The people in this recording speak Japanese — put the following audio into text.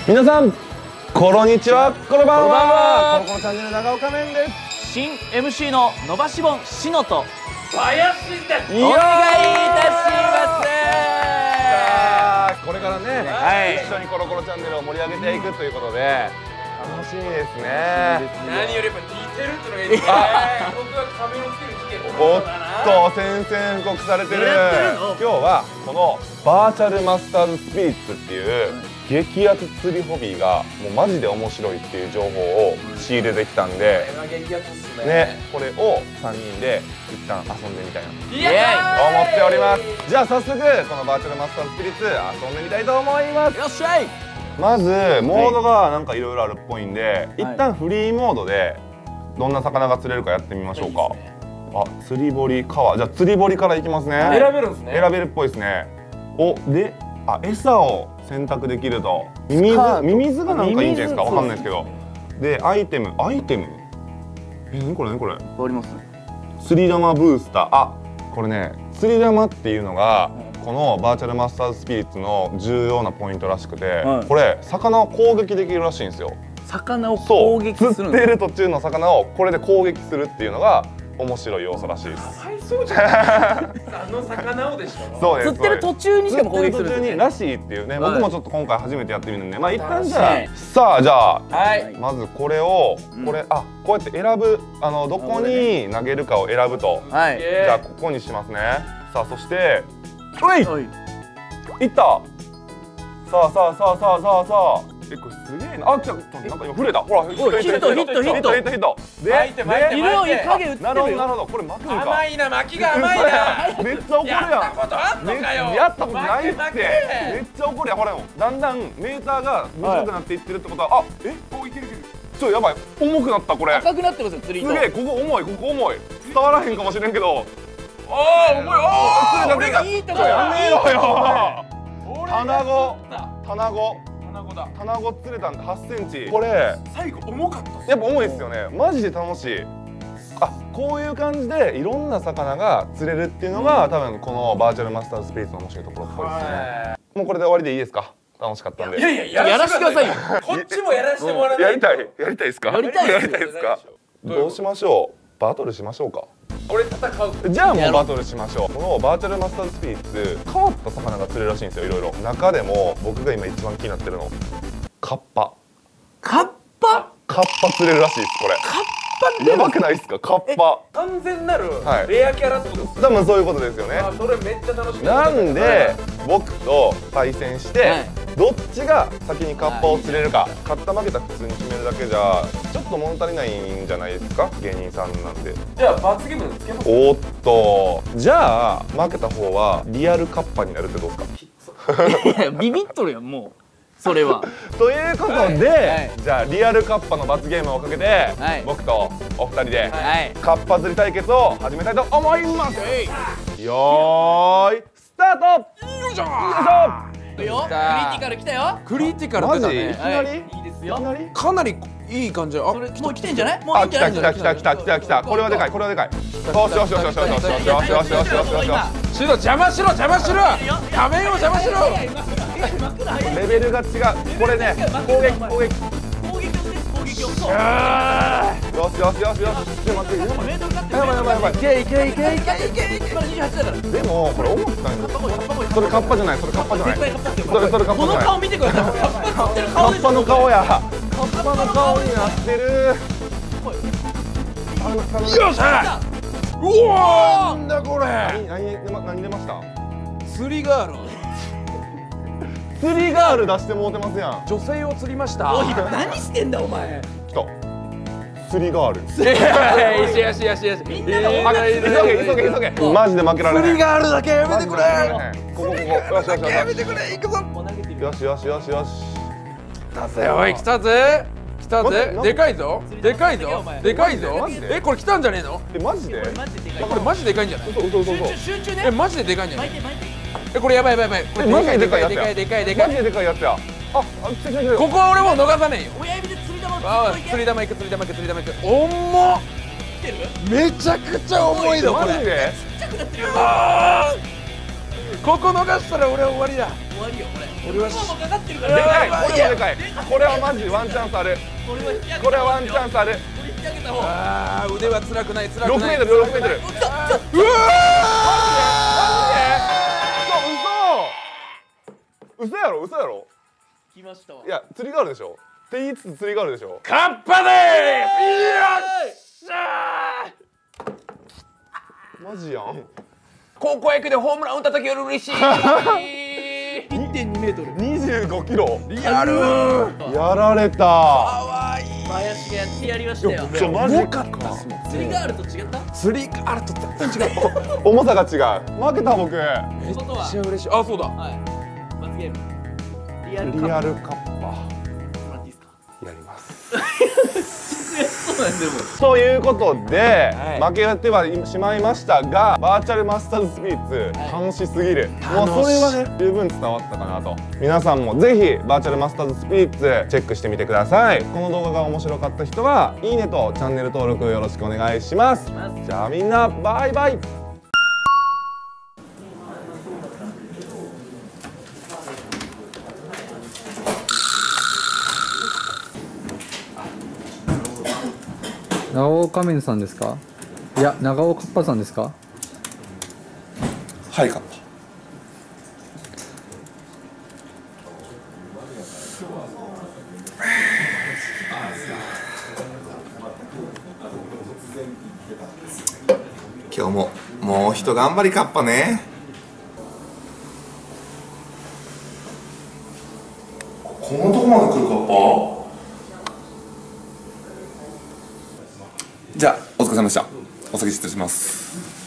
皆さんこんにちは、こんばんは。コロコロチャンネル長岡面です。 新 MC の伸ばし棒しのと林です。 お願いいたします。 これからね、一緒にコロコロチャンネルを盛り上げていくということで楽しみですね。 何よりも似てるってのがいいですね。僕が仮面をつける事件おっと宣戦布告されてる。今日はこのバーチャルマスターズスピリッツっていう激アツ釣りホビーがもうマジで面白いっていう情報を仕入れてきたんで、これを3人で一旦遊んでみたいな思っております。じゃあ早速このバーチャルマスターズスピリッツ遊んでみたいと思います。 よっしゃい。 まずモードがなんかいろいろあるっぽいんで、一旦フリーモードでどんな魚が釣れるかやってみましょうか。あ、釣り堀川。じゃあ釣り堀からいきますね。 選べるんですね。 選べるっぽいですね。お、で、あ、餌を選択できると。ミミズがなんかいいんじゃないですか。わかんないですけど。で、アイテム。何これ何これ。 あります。 釣り玉ブースター。あ、これね、釣り玉っていうのがこのバーチャルマスターズスピリッツの重要なポイントらしくて、これ魚を攻撃できるらしいんですよ。 魚を攻撃するんです。 釣ってる途中の魚をこれで攻撃するっていうのが面白い要素らしいです。 はい、そうじゃない。あの魚をでしょ。 そうです。 釣ってる途中にしかも攻撃するんですね。 らしいっていうね。僕もちょっと今回初めてやってみるんで、まあ一旦じゃあ、さあじゃあまずこれをこうやって選ぶ、どこに投げるかを選ぶと。じゃあここにしますね。さあそしていった。さあこれすげえな。あ、来た。なんか今触れた。ほら、ヒット。で、いるよ、影打ってる。 なるほど。これ巻くんか。 甘いな、巻きが甘いな。 めっちゃ怒るやん。 やったことあんのかよ。 やったことないって。めっちゃ怒るやん。ほらよ。だんだんメーターが短くなっていってるってことは、いける。やばい。重くなったこれ。 赤くなってますよ、釣りと。 すげえ、ここ重い。伝わらへんかもしれんけど。 重い。 俺がいいとこやめろよ。 卵釣れたんで8センチ。これ最後重かった。 やっぱ重いですよね。マジで楽しい。あ、こういう感じでいろんな魚が釣れるっていうのが多分このバーチャルマスターズスピリッツの面白いところっぽいですね。もうこれで終わりでいいですか。楽しかったんで。 いややらしてくださいよ。 こっちもやらせてもらわない。 やりたいですか。 やりたいですか。どうしましょう。バトルしましょうか。 俺戦う。 じゃあもうバトルしましょう。このバーチャルマスターズスピリッツ変わった魚が釣れるらしいんですよ。いろいろ。中でも僕が今一番気になってるのカッパ釣れるらしいです。これカッパやばくないですか。カッパ完全なるレアキャラってことですか。 多分そういうことですよね。 それめっちゃ楽しみなんで僕と対戦してどっちが先にカッパを釣れるか、勝った負けた普通に決めるだけじゃちょっと物足りないんじゃないですか、芸人さんなんで。 じゃあ罰ゲームでつけます。 おっと、じゃあ負けた方はリアルカッパになるってどうですか。 ビビっとるやん、もうそれは。 ということで、じゃあリアルカッパの罰ゲームをかけて僕とお二人でカッパ釣り対決を始めたいと思います。よーいスタート。よいしょ。 クリティカル来たよ。 クリティカルマジい出たね。 きなりいいですよ。 かなりいい感じ。 もう来てんじゃない？もういいんあ、 じゃない？ 来た。これはでかい。よし。 シロ邪魔しろ。やめよう邪魔しろ。 レベルが違う。これね、攻撃。 攻撃をして。 よし。待って。やばい。いけ。 まだ28だから。 でもこれ思ったんです。それカッパじゃない。それカッパじゃない。 この顔見てください。カッパ釣ってるカッパの顔や。カッパの顔になってる。 よっしゃ。うわー、なんだこれ。 何出ました？ 釣りガール。 釣りガール出してもうてますやん。 女性を釣りました。 おい、何してんだお前。 来た。釣りガール。 よし。 みんなの急げ。マジで負けられない。 釣りガールだけやめてくれ。 ここ。よし。 やめてくれ。行くぞ。 よし。 おい、来たぜ。でかいぞ。 マジでこれ来たんじゃねえの？ マジで？ これマジでかいんじゃない？ 嘘。 集中ね。 マジででかいんじゃない？ 巻いて。 これやばい。これマジででかいやつや。 でかい。 マジででかいやつや。来た。 ここは俺もう逃さねえよ。 親指で釣り玉を釣り玉行く。重っ。めちゃくちゃ重いぞこれ。 マジで？ ちっちゃくなってるよ。 ここ逃したら俺は終わりだ。 終わりよこれ。 俺は向こうもかかってるからでかい、 ね。 これもでかい。これはマジワンチャンスある。 これは引き上げた方がいいよ。 これはワンチャンスある。 これ引き上げた方が。 ああ腕は辛くない辛く 6 ない。 メートル、6メートル。 ちょマジで嘘嘘やろ、嘘やろ。 来ましたわ。 いや、釣りがあるでしょって言いつつ釣りがあるでしょ。 カッパでー。 マジやん。 高校野球でホームラン打った時より嬉しい。 1.2 メートル。 25キロ。 リアル。 やられた。 林がやってやりましたよ。 マジか。 釣りガールと違った？ 釣りがあると全然違う。 重さが違う。負けた僕。 ってことは、 めっちゃ嬉しい。あ、そうだ。 はい。罰ゲーム。リアルカッリアルカッパ。 もらっていいですか？ やります。 そうなんでも。 ということで、 はい負けてはしまいましたが、バーチャルマスターズスピリッツ、楽しすぎる。もうそれはね、十分伝わったかなと。皆さんもぜひバーチャルマスターズスピリッツチェックしてみてください。この動画が面白かった人は、いいねとチャンネル登録よろしくお願いします。じゃあみんな、バイバイ。 長尾仮面さんですか？いや、長尾カッパさんですか？ はい、カッパ。 今日ももう一頑張りカッパね。このとこまで来るカッパ。じゃあお疲れ様でした。お先失礼します。